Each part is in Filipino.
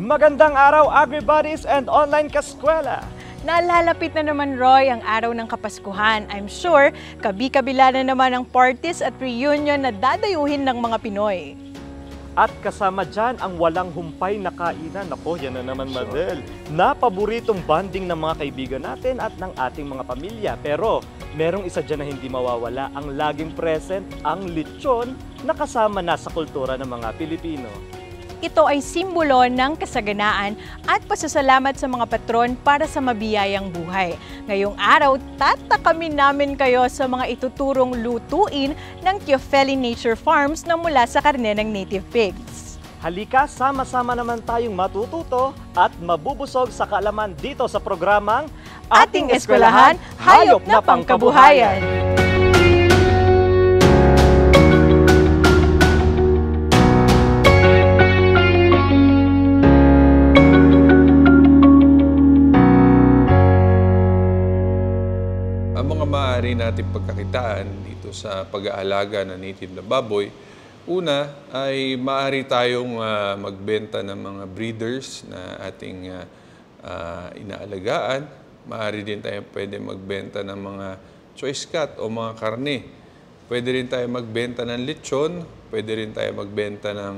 Magandang araw, Agribuddies and online kaskwela! Nalalapit na naman, Roy, ang araw ng Kapaskuhan. I'm sure, kabi-kabila na naman ang parties at reunion na dadayuhin ng mga Pinoy. At kasama dyan ang walang humpay na kainan. Ako, yan na naman, Madel. Na paboritong bonding ng mga kaibigan natin at ng ating mga pamilya. Pero merong isa dyan na hindi mawawala. Ang laging present, ang lechon na kasama na sa kultura ng mga Pilipino. Ito ay simbolo ng kasaganaan at pasasalamat sa mga patron para sa mabiyayang buhay. Ngayong araw, tatakamin namin kayo sa mga ituturong lutuin ng Teofeli Nature Farms na mula sa karne ng native pigs. Halika, sama-sama naman tayong matututo at mabubusog sa kaalaman dito sa programang Ating Eskwelahan, Hayop na Pangkabuhayan! Maaari natin pagkakitaan dito sa pag-aalaga ng native na baboy. Una ay maaari tayong magbenta ng mga breeders na ating inaalagaan. Maaari din tayo pwede magbenta ng mga choice cut o mga karne. Pwede rin tayo magbenta ng lechon. Pwede rin tayo magbenta ng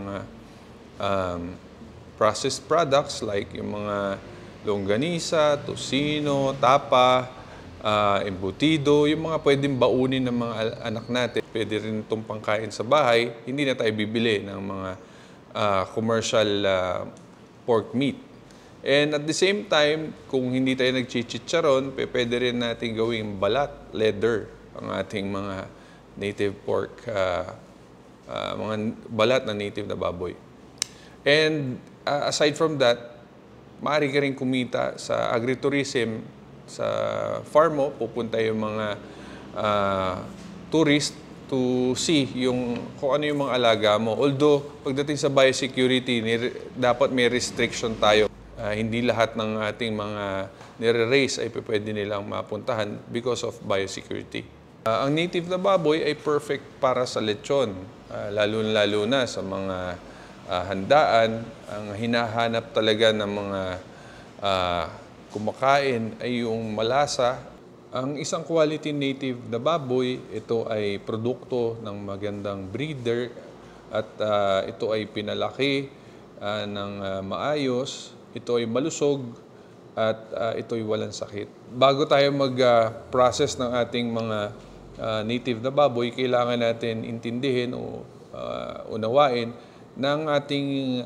processed products like yung mga longganisa, tocino, tapa, embutido, yung mga pwedeng baunin ng mga anak natin. Pwede rin itong pangkain sa bahay, hindi na tayo bibili ng mga commercial pork meat. And at the same time, kung hindi tayo nagchichicharon, pwede rin natin gawing balat, leather, ang ating mga native pork, mga balat na native na baboy. And aside from that, maaari ka rin kumita sa agritourism. Sa farm mo, pupunta yung mga tourist to see kung ano yung mga alaga mo. Although, pagdating sa biosecurity, dapat may restriction tayo. Hindi lahat ng ating mga nire-raise ay pwede nilang mapuntahan because of biosecurity. Ang native na baboy ay perfect para sa lechon, lalo na sa mga handaan. Ang hinahanap talaga ng mga kumakain ay yung malasa. Ang isang quality native na baboy, ito ay produkto ng magandang breeder at ito ay pinalaki ng maayos, ito ay malusog at ito ay walang sakit. Bago tayo mag-process ng ating mga native na baboy, kailangan natin intindihin o unawain ng ating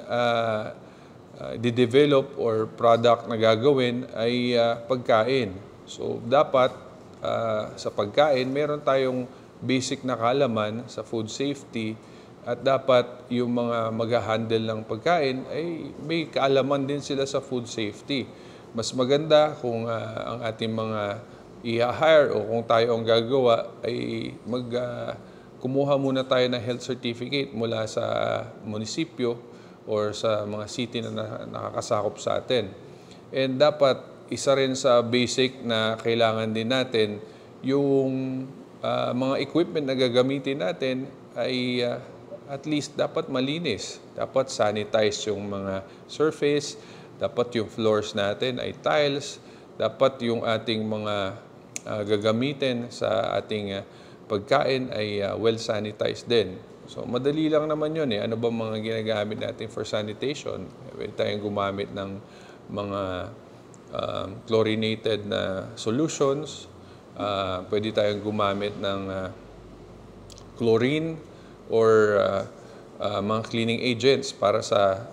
de-develop or product na gagawin ay pagkain. So, dapat sa pagkain, meron tayong basic na kaalaman sa food safety at dapat yung mga mag-handle ng pagkain ay may kaalaman din sila sa food safety. Mas maganda kung ang ating mga i-hire o kung tayo ang gagawa ay kumuha muna tayo ng health certificate mula sa munisipyo or sa mga city na nakakasakop sa atin. And dapat isa rin sa basic na kailangan din natin, yung mga equipment na gagamitin natin ay at least dapat malinis. Dapat sanitize yung mga surface, dapat yung floors natin ay tiles, dapat yung ating mga gagamitin sa ating pagkain ay well sanitized din. So, madali lang naman yun eh. Ano ba mga ginagamit natin for sanitation? Pwede tayong gumamit ng mga chlorinated na solutions. Pwede tayong gumamit ng chlorine or mga cleaning agents para sa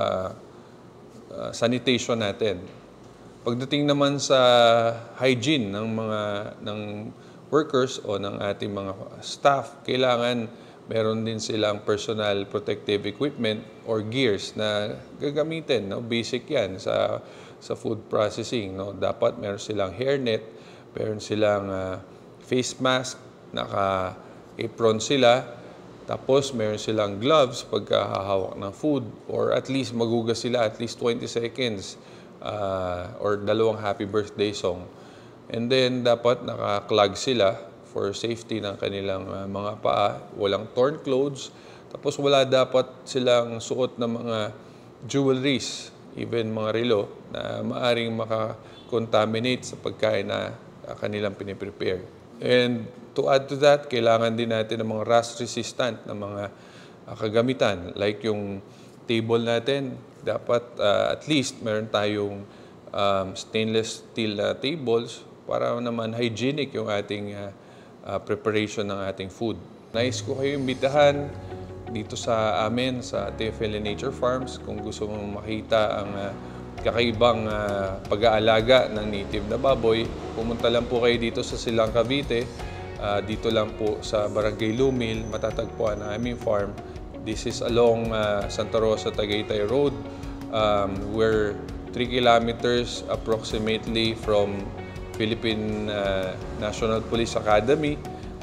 sanitation natin. Pagdating naman sa hygiene ng workers o ng ating mga staff, kailangan meron din silang personal protective equipment or gears na gagamitin. No? Basic yan sa food processing. No? Dapat meron silang hairnet, meron silang face mask, naka-apron sila, tapos meron silang gloves pagkahawak ng food, or at least magugas sila at least 20 seconds or dalawang happy birthday song. And then dapat naka-clog sila for safety ng kanilang mga paa, walang torn clothes, tapos wala dapat silang suot ng mga jewelries, even mga relo na maaring makakontaminate sa pagkain na kanilang piniprepare. And to add to that, kailangan din natin ng mga rust-resistant na mga kagamitan. Like yung table natin, dapat at least meron tayong stainless steel tables para naman hygienic yung ating preparation ng ating food. Nais ko kayo imbitahan dito sa amin sa TFL Nature Farms kung gusto mong makita ang kakaibang pag-aalaga ng native na baboy. Pumunta lang po kayo dito sa Silang, Cavite. Dito lang po sa Barangay Lumil, matatagpuan ang aming farm. This is along Santa Rosa, Tagaytay Road. We're 3 kilometers approximately from Philippine National Police Academy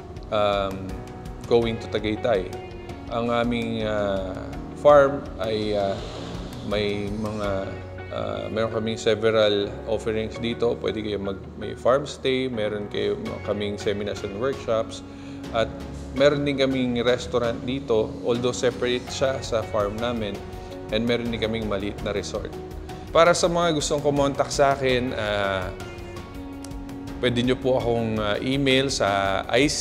going to Tagaytay. Ang aming farm ay meron kaming several offerings dito. Pwede kayo may farm stay, meron kaming seminars and workshops, at meron din kaming restaurant dito, although separate siya sa farm namin, and meron din kaming maliit na resort. Para sa mga gustong kumontak sa akin, pwede nyo po akong email sa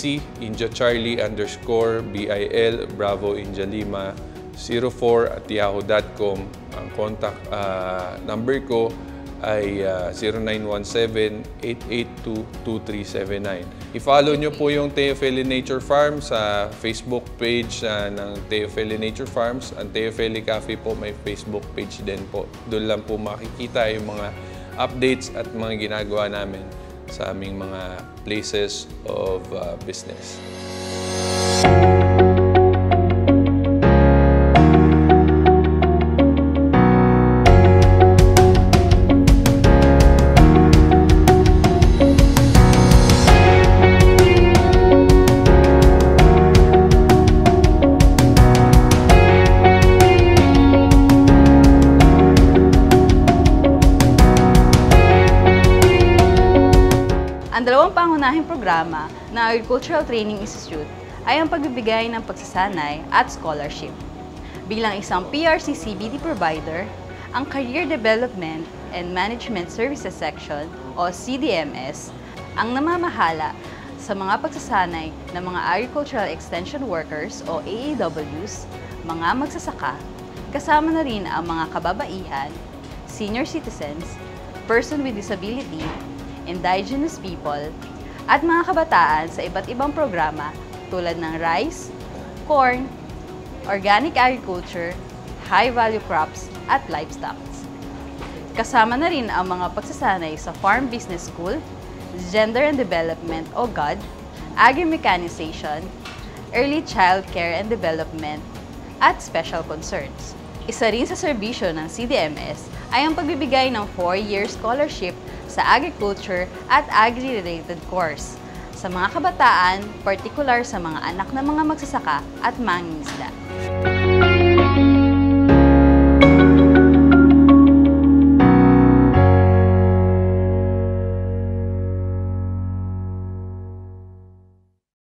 IC_India_Charlie_BIL Bravo India Lima 04@yahoo.com. Ang contact number ko ay 0917-882-2379. I-follow nyo po yung TFL Nature Farms sa Facebook page ng TFL Nature Farms. Ang TFL Cafe po may Facebook page din po. Doon lang po makikita yung mga updates at mga ginagawa namin sa aming mga places of business. Ang dalawang pangunahing programa ng Agricultural Training Institute ay ang pagbibigay ng pagsasanay at scholarship. Bilang isang PRC-CBT provider, ang Career Development and Management Services Section o CDMS ang namamahala sa mga pagsasanay ng mga Agricultural Extension Workers o AEWs, mga magsasaka, kasama na rin ang mga kababaihan, senior citizens, person with disability, indigenous people, at mga kabataan sa iba't ibang programa tulad ng rice, corn, organic agriculture, high-value crops, at livestock. Kasama na rin ang mga pagsasanay sa Farm Business School, Gender and Development o GOD, Agri-Mechanization, Early Child Care and Development, at Special Concerns. Isa rin sa serbisyo ng CDMS ay ang pagbibigay ng 4-year scholarship sa agriculture at agri-related course sa mga kabataan, partikular sa mga anak ng mga magsasaka at mangingisda.